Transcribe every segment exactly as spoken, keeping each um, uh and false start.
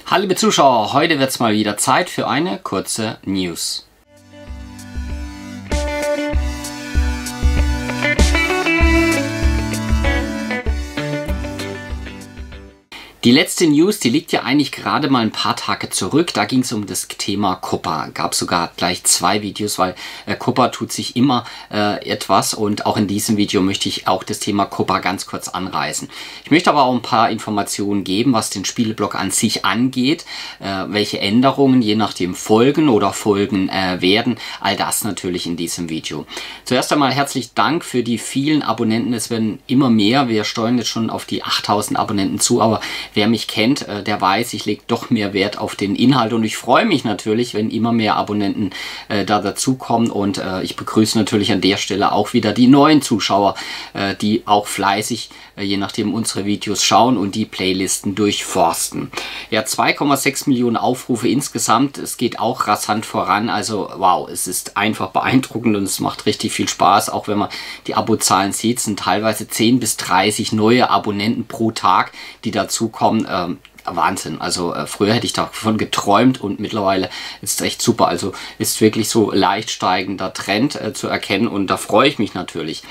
Hallo liebe Zuschauer, heute wird es mal wieder Zeit für eine kurze News. Die letzte News, die liegt ja eigentlich gerade mal ein paar Tage zurück. Da ging es um das Thema Cuppa. Gab sogar gleich zwei Videos, weil äh, Cuppa tut sich immer äh, etwas. Und auch in diesem Video möchte ich auch das Thema Cuppa ganz kurz anreißen. Ich möchte aber auch ein paar Informationen geben, was den Spieleblock an sich angeht. Äh, welche Änderungen je nachdem folgen oder folgen äh, werden. All das natürlich in diesem Video. Zuerst einmal herzlichen Dank für die vielen Abonnenten. Es werden immer mehr. Wir steuern jetzt schon auf die achttausend Abonnenten zu, aber wer mich kennt, der weiß, ich lege doch mehr Wert auf den Inhalt und ich freue mich natürlich, wenn immer mehr Abonnenten äh, da dazukommen und äh, ich begrüße natürlich an der Stelle auch wieder die neuen Zuschauer, äh, die auch fleißig, äh, je nachdem unsere Videos schauen und die Playlisten durchforsten. Ja, zwei Komma sechs Millionen Aufrufe insgesamt, es geht auch rasant voran, also wow, es ist einfach beeindruckend und es macht richtig viel Spaß, auch wenn man die Abozahlen sieht, es sind teilweise zehn bis dreißig neue Abonnenten pro Tag, die dazukommen. Ähm, Wahnsinn, also äh, früher hätte ich davon geträumt und mittlerweile ist es echt super, also ist wirklich so leicht steigender Trend äh, zu erkennen und da freue ich mich natürlich.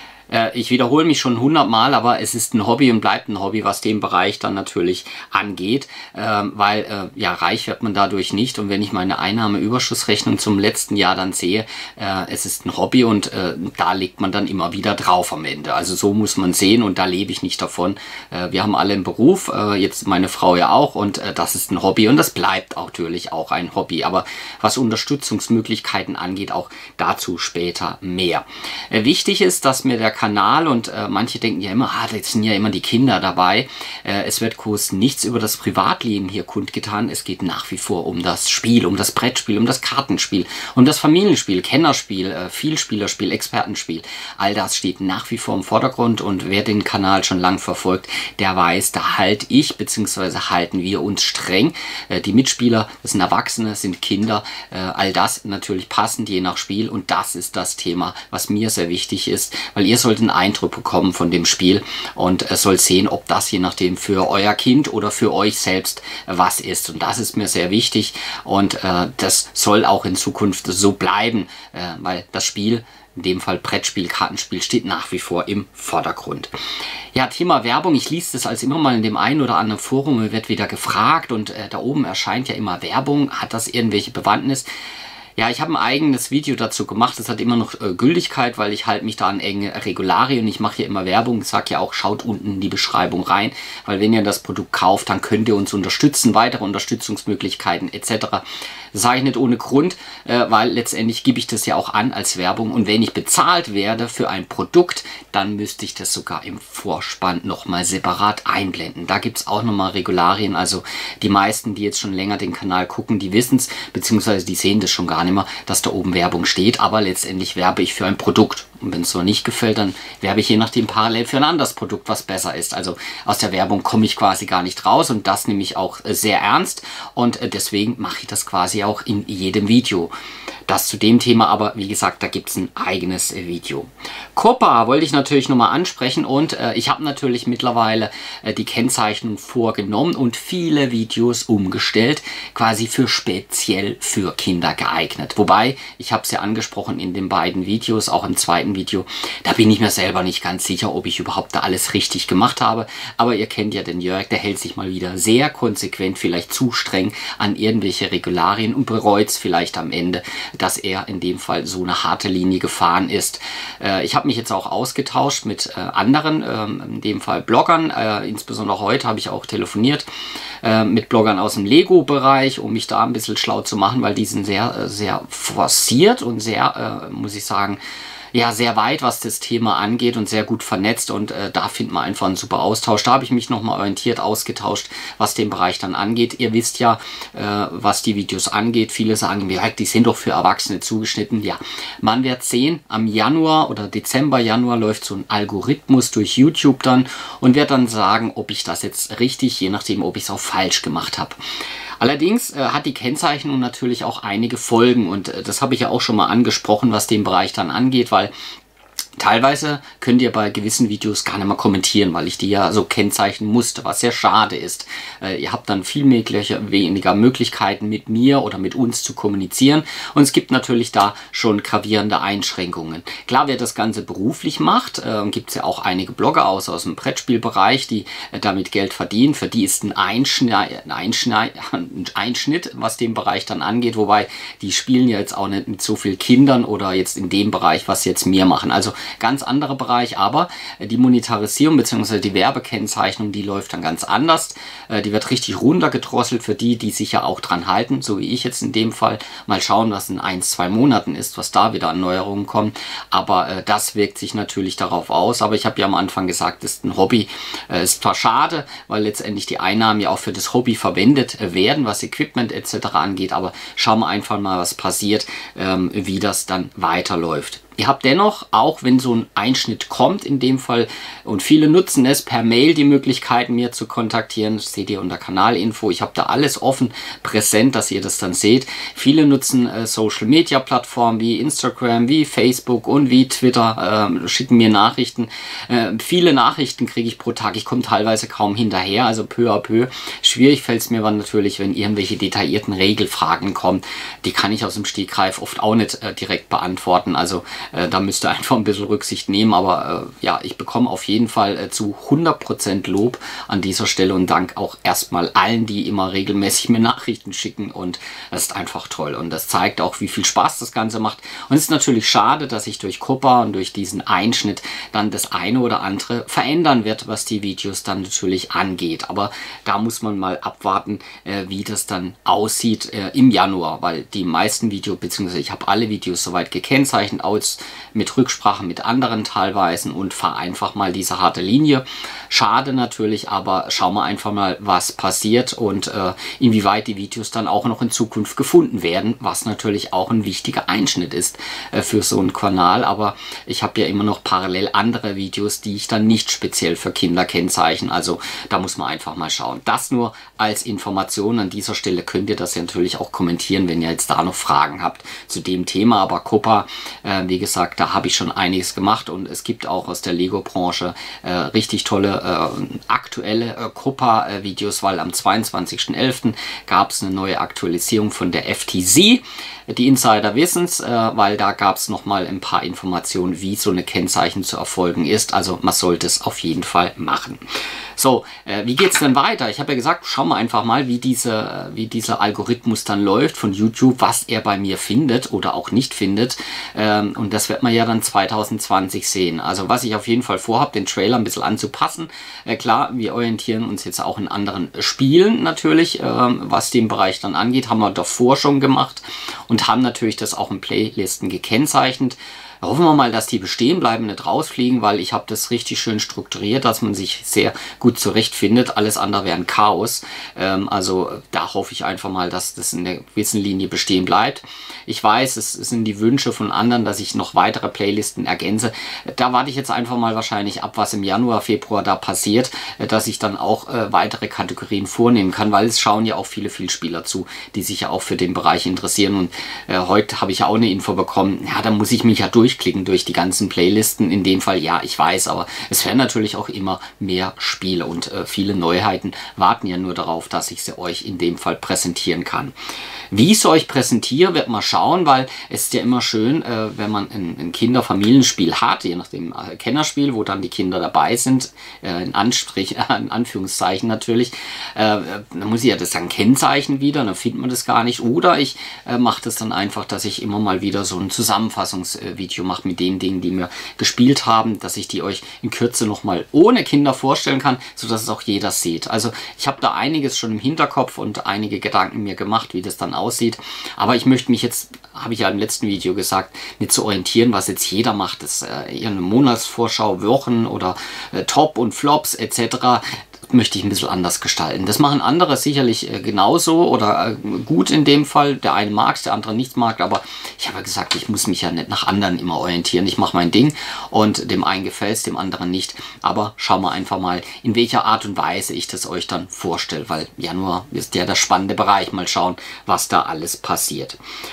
Ich wiederhole mich schon hundertmal, aber es ist ein Hobby und bleibt ein Hobby, was den Bereich dann natürlich angeht, ähm, weil äh, ja reich wird man dadurch nicht und wenn ich meine Einnahmeüberschussrechnung zum letzten Jahr dann sehe, äh, es ist ein Hobby und äh, da legt man dann immer wieder drauf am Ende. Also so muss man sehen und da lebe ich nicht davon. Äh, wir haben alle einen Beruf, äh, jetzt meine Frau ja auch und äh, das ist ein Hobby und das bleibt auch natürlich auch ein Hobby. Aber was Unterstützungsmöglichkeiten angeht, auch dazu später mehr. Äh, wichtig ist, dass mir der Kanal und äh, manche denken ja immer, ah, jetzt sind ja immer die Kinder dabei. Äh, es wird kurz nichts über das Privatleben hier kundgetan. Es geht nach wie vor um das Spiel, um das Brettspiel, um das Kartenspiel, um das Familienspiel, Kennerspiel, äh, Vielspielerspiel, Expertenspiel. All das steht nach wie vor im Vordergrund und wer den Kanal schon lang verfolgt, der weiß, da halte ich bzw. halten wir uns streng. Äh, die Mitspieler, das sind Erwachsene, das sind Kinder, äh, all das natürlich passend je nach Spiel und das ist das Thema, was mir sehr wichtig ist, weil ihr sollt einen Eindruck bekommen von dem Spiel und es soll sehen, ob das je nachdem für euer Kind oder für euch selbst was ist. Und das ist mir sehr wichtig und äh, das soll auch in Zukunft so bleiben, äh, weil das Spiel, in dem Fall Brettspiel, Kartenspiel, steht nach wie vor im Vordergrund. Ja, Thema Werbung, ich lese das als immer mal in dem einen oder anderen Forum, wird wieder gefragt und äh, da oben erscheint ja immer Werbung, hat das irgendwelche Bewandtnis? Ja, ich habe ein eigenes Video dazu gemacht, das hat immer noch äh, Gültigkeit, weil ich halte mich da an enge Regularien. Ich mache hier immer Werbung, ich sage ja auch, schaut unten in die Beschreibung rein, weil wenn ihr das Produkt kauft, dann könnt ihr uns unterstützen, weitere Unterstützungsmöglichkeiten et cetera. Das sage ich nicht ohne Grund, äh, weil letztendlich gebe ich das ja auch an als Werbung und wenn ich bezahlt werde für ein Produkt, dann müsste ich das sogar im Vorspann nochmal separat einblenden. Da gibt es auch nochmal Regularien, also die meisten, die jetzt schon länger den Kanal gucken, die wissen es, beziehungsweise die sehen das schon gar nicht mehr, dass da oben Werbung steht, aber letztendlich werbe ich für ein Produkt. Und wenn es so nicht gefällt, dann werbe ich je nachdem parallel für ein anderes Produkt, was besser ist. Also aus der Werbung komme ich quasi gar nicht raus und das nehme ich auch sehr ernst und deswegen mache ich das quasi auch in jedem Video. Das zu dem Thema, aber wie gesagt, da gibt es ein eigenes Video. Cuppa wollte ich natürlich nochmal ansprechen und äh, ich habe natürlich mittlerweile äh, die Kennzeichnung vorgenommen und viele Videos umgestellt, quasi für speziell für Kinder geeignet. Wobei, ich habe es ja angesprochen in den beiden Videos, auch im zweiten Video, da bin ich mir selber nicht ganz sicher, ob ich überhaupt da alles richtig gemacht habe. Aber ihr kennt ja den Jörg, der hält sich mal wieder sehr konsequent, vielleicht zu streng an irgendwelche Regularien und bereut es vielleicht am Ende, dass er in dem Fall so eine harte Linie gefahren ist. Äh, ich habe mich jetzt auch ausgetauscht mit äh, anderen, ähm, in dem Fall Bloggern, äh, insbesondere heute habe ich auch telefoniert äh, mit Bloggern aus dem Lego-Bereich, um mich da ein bisschen schlau zu machen, weil die sind sehr, äh, sehr forciert und sehr, äh, muss ich sagen, ja, sehr weit, was das Thema angeht und sehr gut vernetzt und äh, da findet man einfach einen super Austausch. Da habe ich mich nochmal orientiert, ausgetauscht, was den Bereich dann angeht. Ihr wisst ja, äh, was die Videos angeht. Viele sagen mir, die sind doch für Erwachsene zugeschnitten. Ja, man wird sehen, am Januar oder Dezember, Januar läuft so ein Algorithmus durch YouTube dann und wird dann sagen, ob ich das jetzt richtig, je nachdem, ob ich es auch falsch gemacht habe. Allerdings äh, hat die Kennzeichnung natürlich auch einige Folgen und äh, das habe ich ja auch schon mal angesprochen, was den Bereich dann angeht, weil Teilweise könnt ihr bei gewissen Videos gar nicht mehr kommentieren, weil ich die ja so kennzeichnen musste, was sehr schade ist. Äh, ihr habt dann viel mehr, weniger Möglichkeiten mit mir oder mit uns zu kommunizieren und es gibt natürlich da schon gravierende Einschränkungen. Klar, wer das Ganze beruflich macht, äh, gibt es ja auch einige Blogger aus, aus dem Brettspielbereich, die äh, damit Geld verdienen. Für die ist ein, Einschnei ein, Einschnei ein Einschnitt, was den Bereich dann angeht, wobei die spielen ja jetzt auch nicht mit so vielen Kindern oder jetzt in dem Bereich, was jetzt wir machen. Also ganz anderer Bereich, aber die Monetarisierung bzw. die Werbekennzeichnung, die läuft dann ganz anders. Die wird richtig runtergedrosselt für die, die sich ja auch dran halten, so wie ich jetzt in dem Fall. Mal schauen, was in ein, zwei Monaten ist, was da wieder an Neuerungen kommen. Aber äh, das wirkt sich natürlich darauf aus. Aber ich habe ja am Anfang gesagt, das ist ein Hobby. Äh, ist zwar schade, weil letztendlich die Einnahmen ja auch für das Hobby verwendet äh, werden, was Equipment et cetera angeht. Aber schauen wir einfach mal, was passiert, ähm, wie das dann weiterläuft. Ihr habt dennoch, auch wenn so ein Einschnitt kommt in dem Fall, und viele nutzen es, per Mail die Möglichkeit, mir zu kontaktieren. Das seht ihr unter Kanalinfo. Ich habe da alles offen präsent, dass ihr das dann seht. Viele nutzen äh, Social-Media-Plattformen wie Instagram, wie Facebook und wie Twitter, äh, schicken mir Nachrichten. Äh, viele Nachrichten kriege ich pro Tag. Ich komme teilweise kaum hinterher, also peu à peu. Schwierig fällt es mir dann natürlich, wenn irgendwelche detaillierten Regelfragen kommen. Die kann ich aus dem Stegreif oft auch nicht äh, direkt beantworten. Also da müsst ihr einfach ein bisschen Rücksicht nehmen, aber äh, ja, ich bekomme auf jeden Fall äh, zu hundert Prozent Lob an dieser Stelle und Dank auch erstmal allen, die immer regelmäßig mir Nachrichten schicken und das ist einfach toll und das zeigt auch, wie viel Spaß das Ganze macht und es ist natürlich schade, dass sich durch Copa und durch diesen Einschnitt dann das eine oder andere verändern wird, was die Videos dann natürlich angeht, aber da muss man mal abwarten, äh, wie das dann aussieht äh, im Januar, weil die meisten Videos, beziehungsweise ich habe alle Videos soweit gekennzeichnet, aus mit Rücksprache mit anderen teilweise und fahr einfach mal diese harte Linie. Schade natürlich, aber schauen wir einfach mal, was passiert und äh, inwieweit die Videos dann auch noch in Zukunft gefunden werden, was natürlich auch ein wichtiger Einschnitt ist äh, für so einen Kanal. Aber ich habe ja immer noch parallel andere Videos, die ich dann nicht speziell für Kinder kennzeichne. Also da muss man einfach mal schauen. Das nur als Information. An dieser Stelle könnt ihr das ja natürlich auch kommentieren, wenn ihr jetzt da noch Fragen habt zu dem Thema. Aber Copa, äh, wie gesagt, da habe ich schon einiges gemacht und es gibt auch aus der Lego-Branche äh, richtig tolle äh, aktuelle äh, Copa-Videos, weil am zweiundzwanzigsten elften gab es eine neue Aktualisierung von der F T Z. Die Insider wissen es, äh, weil da gab es nochmal ein paar Informationen, wie so eine Kennzeichen zu erfolgen ist. Also man sollte es auf jeden Fall machen. So, äh, wie geht es denn weiter? Ich habe ja gesagt, schauen wir einfach mal, wie, diese, wie dieser Algorithmus dann läuft von YouTube, was er bei mir findet oder auch nicht findet. Ähm, und das wird man ja dann zwanzig zwanzig sehen. Also was ich auf jeden Fall vorhabe, den Trailer ein bisschen anzupassen. Äh, klar, wir orientieren uns jetzt auch in anderen Spielen natürlich, ähm, was den Bereich dann angeht. Haben wir davor schon gemacht und haben natürlich das auch in Playlisten gekennzeichnet. Hoffen wir mal, dass die bestehen bleiben, nicht rausfliegen, weil ich habe das richtig schön strukturiert, dass man sich sehr gut zurechtfindet. Alles andere wäre ein Chaos. Ähm, also da hoffe ich einfach mal, dass das in der gewissen Linie bestehen bleibt. Ich weiß, es sind die Wünsche von anderen, dass ich noch weitere Playlisten ergänze. Da warte ich jetzt einfach mal wahrscheinlich ab, was im Januar, Februar da passiert, dass ich dann auch äh, weitere Kategorien vornehmen kann, weil es schauen ja auch viele, viele Spieler zu, die sich ja auch für den Bereich interessieren. Und äh, heute habe ich ja auch eine Info bekommen, ja, da muss ich mich ja durch durchklicken durch die ganzen Playlisten. In dem Fall, ja, ich weiß, aber es werden natürlich auch immer mehr Spiele und äh, viele Neuheiten warten ja nur darauf, dass ich sie euch in dem Fall präsentieren kann. Wie ich es euch präsentiere, wird man schauen, weil es ist ja immer schön, äh, wenn man ein, ein Kinder-Familienspiel hat, je nach dem äh, Kennerspiel, wo dann die Kinder dabei sind, äh, in, Anstrich, äh, in Anführungszeichen natürlich, äh, dann muss ich ja das dann kennzeichnen wieder, dann findet man das gar nicht. Oder ich äh, mache das dann einfach, dass ich immer mal wieder so ein Zusammenfassungsvideo mache mit den Dingen, die wir gespielt haben, dass ich die euch in Kürze nochmal ohne Kinder vorstellen kann, sodass es auch jeder sieht. Also ich habe da einiges schon im Hinterkopf und einige Gedanken mir gemacht, wie das dann aussieht. Aber ich möchte mich jetzt, habe ich ja im letzten Video gesagt, nicht zu orientieren, was jetzt jeder macht. Das ist äh, eher eine Monatsvorschau, Wochen oder äh, Top und Flops et cetera möchte ich ein bisschen anders gestalten. Das machen andere sicherlich äh, genauso oder äh, gut in dem Fall. Der eine mag es, der andere nicht mag, aber ich habe ja gesagt, ich muss mich ja nicht nach anderen immer orientieren. Ich mache mein Ding und dem einen gefällt es, dem anderen nicht. Aber schauen wir einfach mal, in welcher Art und Weise ich das euch dann vorstelle, weil Januar ist ja der spannende Bereich. Mal schauen, was da alles passiert.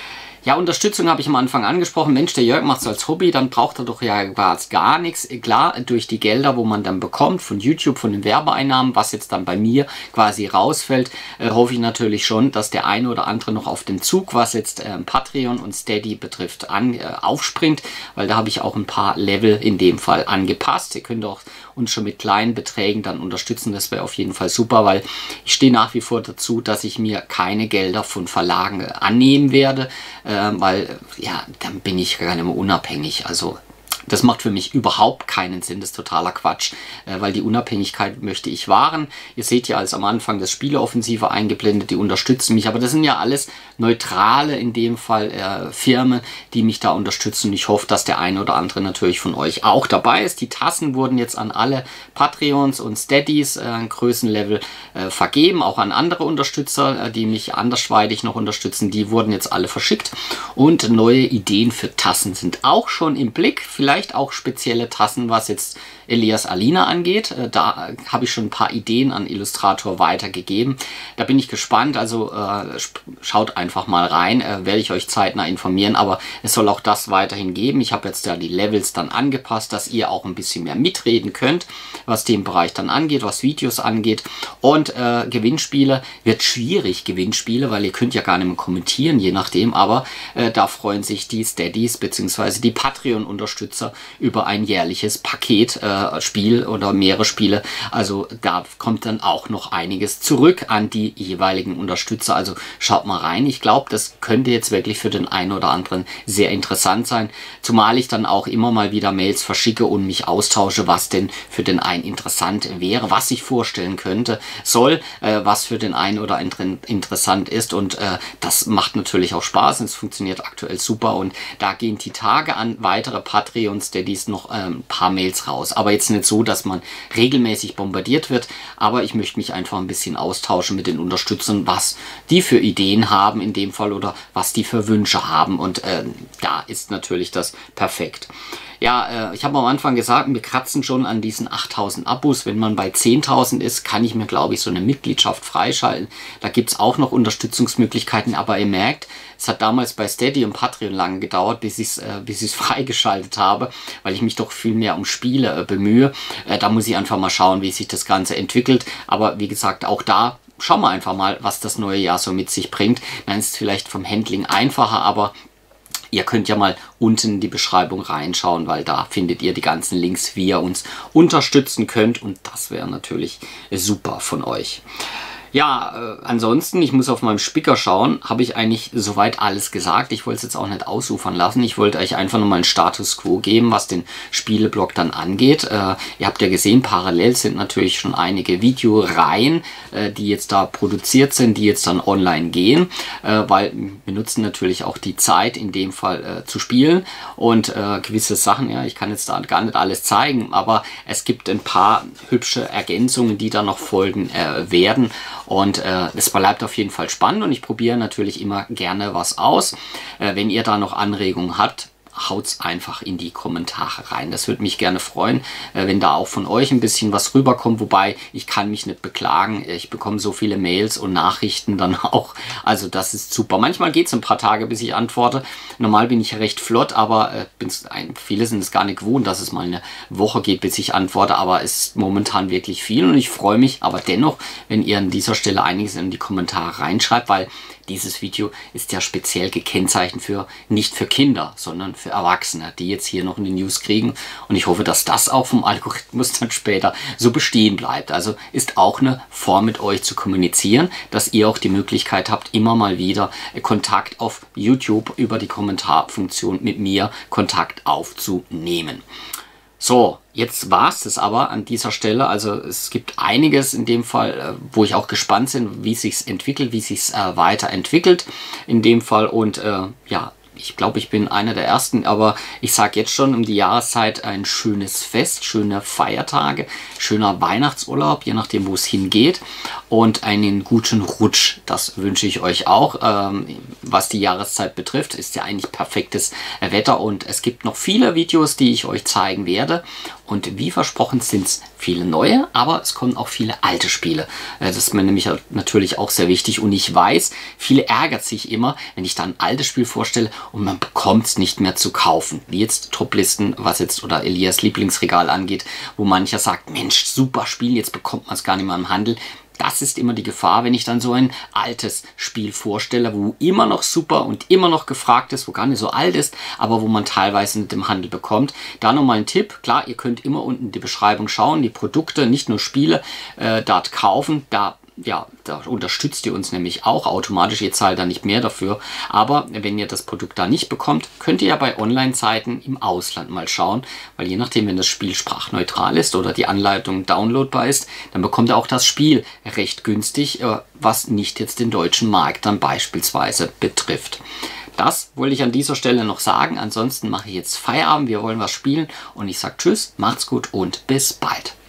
Ja, Unterstützung habe ich am Anfang angesprochen. Mensch, der Jörg macht es als Hobby, dann braucht er doch ja gar nichts. Klar, durch die Gelder, wo man dann bekommt, von YouTube, von den Werbeeinnahmen, was jetzt dann bei mir quasi rausfällt, äh, hoffe ich natürlich schon, dass der eine oder andere noch auf dem Zug, was jetzt äh, Patreon und Steady betrifft, an, äh, aufspringt, weil da habe ich auch ein paar Level in dem Fall angepasst. Ihr könnt auch uns schon mit kleinen Beträgen dann unterstützen. Das wäre auf jeden Fall super, weil ich stehe nach wie vor dazu, dass ich mir keine Gelder von Verlagen äh, annehmen werde, äh, weil ja, dann bin ich gar nicht mehr unabhängig. Also das macht für mich überhaupt keinen Sinn, das ist totaler Quatsch, äh, weil die Unabhängigkeit möchte ich wahren. Ihr seht ja als am Anfang das Spieleoffensive eingeblendet, die unterstützen mich, aber das sind ja alles neutrale, in dem Fall äh, Firmen, die mich da unterstützen. Und ich hoffe, dass der eine oder andere natürlich von euch auch dabei ist. Die Tassen wurden jetzt an alle Patreons und Steadies äh, ein Größenlevel äh, vergeben, auch an andere Unterstützer, äh, die mich andersweitig noch unterstützen. Die wurden jetzt alle verschickt und neue Ideen für Tassen sind auch schon im Blick. Vielleicht auch spezielle Tassen, was jetzt Elias Alina angeht. Da habe ich schon ein paar Ideen an Illustrator weitergegeben. Da bin ich gespannt, also äh, schaut einfach mal rein, äh, werde ich euch zeitnah informieren, aber es soll auch das weiterhin geben. Ich habe jetzt ja die Levels dann angepasst, dass ihr auch ein bisschen mehr mitreden könnt, was den Bereich dann angeht, was Videos angeht. Und äh, Gewinnspiele, wird schwierig Gewinnspiele, weil ihr könnt ja gar nicht mehr kommentieren, je nachdem, aber äh, da freuen sich die Steadies bzw. die Patreon-Unterstützer über ein jährliches Paket äh, Spiel oder mehrere Spiele. Also da kommt dann auch noch einiges zurück an die jeweiligen Unterstützer. Also schaut mal rein. Ich glaube, das könnte jetzt wirklich für den einen oder anderen sehr interessant sein. Zumal ich dann auch immer mal wieder Mails verschicke und mich austausche, was denn für den einen interessant wäre, was ich vorstellen könnte, soll, äh, was für den einen oder anderen interessant ist. Und äh, das macht natürlich auch Spaß und es funktioniert aktuell super. Und da gehen die Tage an weitere Patreons, der dies noch äh, ein paar Mails raus. Aber jetzt nicht so, dass man regelmäßig bombardiert wird, aber ich möchte mich einfach ein bisschen austauschen mit den Unterstützern, was die für Ideen haben in dem Fall oder was die für Wünsche haben, und äh, da ist natürlich das perfekt. Ja, äh, ich habe am Anfang gesagt, wir kratzen schon an diesen achttausend Abos. Wenn man bei zehntausend ist, kann ich mir, glaube ich, so eine Mitgliedschaft freischalten. Da gibt es auch noch Unterstützungsmöglichkeiten, aber ihr merkt, es hat damals bei Steady und Patreon lange gedauert, bis ich es äh, bis ich es freigeschaltet habe, weil ich mich doch viel mehr um Spiele äh, bemühe. Äh, da muss ich einfach mal schauen, wie sich das Ganze entwickelt. Aber wie gesagt, auch da schauen wir einfach mal, was das neue Jahr so mit sich bringt. Dann ist es vielleicht vom Handling einfacher, aber ihr könnt ja mal unten in die Beschreibung reinschauen, weil da findet ihr die ganzen Links, wie ihr uns unterstützen könnt, und das wäre natürlich super von euch. Ja, äh, ansonsten, ich muss auf meinem Spicker schauen, habe ich eigentlich soweit alles gesagt. Ich wollte es jetzt auch nicht ausufern lassen. Ich wollte euch einfach nur mal einen Status Quo geben, was den Spieleblock dann angeht. Äh, ihr habt ja gesehen, parallel sind natürlich schon einige Videoreihen, äh, die jetzt da produziert sind, die jetzt dann online gehen, äh, weil wir nutzen natürlich auch die Zeit, in dem Fall äh, zu spielen und äh, gewisse Sachen, ja, ich kann jetzt da gar nicht alles zeigen, aber es gibt ein paar hübsche Ergänzungen, die da noch folgen äh, werden. Und äh, es bleibt auf jeden Fall spannend, und ich probiere natürlich immer gerne was aus. Äh, wenn ihr da noch Anregungen habt, haut's einfach in die Kommentare rein. Das würde mich gerne freuen, äh, wenn da auch von euch ein bisschen was rüberkommt. Wobei, ich kann mich nicht beklagen. Ich bekomme so viele Mails und Nachrichten dann auch. Also das ist super. Manchmal geht es ein paar Tage, bis ich antworte. Normal bin ich recht flott, aber äh, bin's, ein, viele sind es gar nicht gewohnt, dass es mal eine Woche geht, bis ich antworte. Aber es ist momentan wirklich viel, und ich freue mich aber dennoch, wenn ihr an dieser Stelle einiges in die Kommentare reinschreibt, weil dieses Video ist ja speziell gekennzeichnet für, nicht für Kinder, sondern für Erwachsene, die jetzt hier noch in die News kriegen. Und ich hoffe, dass das auch vom Algorithmus dann später so bestehen bleibt. Also ist auch eine Form, mit euch zu kommunizieren, dass ihr auch die Möglichkeit habt, immer mal wieder Kontakt auf YouTube über die Kommentarfunktion mit mir Kontakt aufzunehmen. So, jetzt war es das aber an dieser Stelle. Also es gibt einiges in dem Fall, wo ich auch gespannt bin, wie es sich entwickelt, wie es sich äh, weiterentwickelt in dem Fall. Und äh, ja, ich glaube, ich bin einer der Ersten, aber ich sage jetzt schon um die Jahreszeit ein schönes Fest, schöne Feiertage, schöner Weihnachtsurlaub, je nachdem, wo es hingeht, und einen guten Rutsch. Das wünsche ich euch auch. Ähm, was die Jahreszeit betrifft, ist ja eigentlich perfektes Wetter, und es gibt noch viele Videos, die ich euch zeigen werde, Und wie versprochen sind es viele neue, aber es kommen auch viele alte Spiele. Das ist mir nämlich natürlich auch sehr wichtig. Und ich weiß, viele ärgert sich immer, wenn ich da ein altes Spiel vorstelle und man bekommt es nicht mehr zu kaufen. Wie jetzt Top-Listen, was jetzt oder Elias Lieblingsregal angeht, wo mancher sagt, Mensch, super Spiel, jetzt bekommt man es gar nicht mehr im Handel. Das ist immer die Gefahr, wenn ich dann so ein altes Spiel vorstelle, wo immer noch super und immer noch gefragt ist, wo gar nicht so alt ist, aber wo man teilweise nicht im Handel bekommt. Da nochmal ein Tipp. Klar, ihr könnt immer unten die Beschreibung schauen, die Produkte, nicht nur Spiele, äh, dort kaufen. Da Ja, da unterstützt ihr uns nämlich auch automatisch. Ihr zahlt da nicht mehr dafür. Aber wenn ihr das Produkt da nicht bekommt, könnt ihr ja bei Online-Seiten im Ausland mal schauen. Weil je nachdem, wenn das Spiel sprachneutral ist oder die Anleitung downloadbar ist, dann bekommt ihr auch das Spiel recht günstig, was nicht jetzt den deutschen Markt dann beispielsweise betrifft. Das wollte ich an dieser Stelle noch sagen. Ansonsten mache ich jetzt Feierabend. Wir wollen was spielen. Und ich sage Tschüss, macht's gut und bis bald.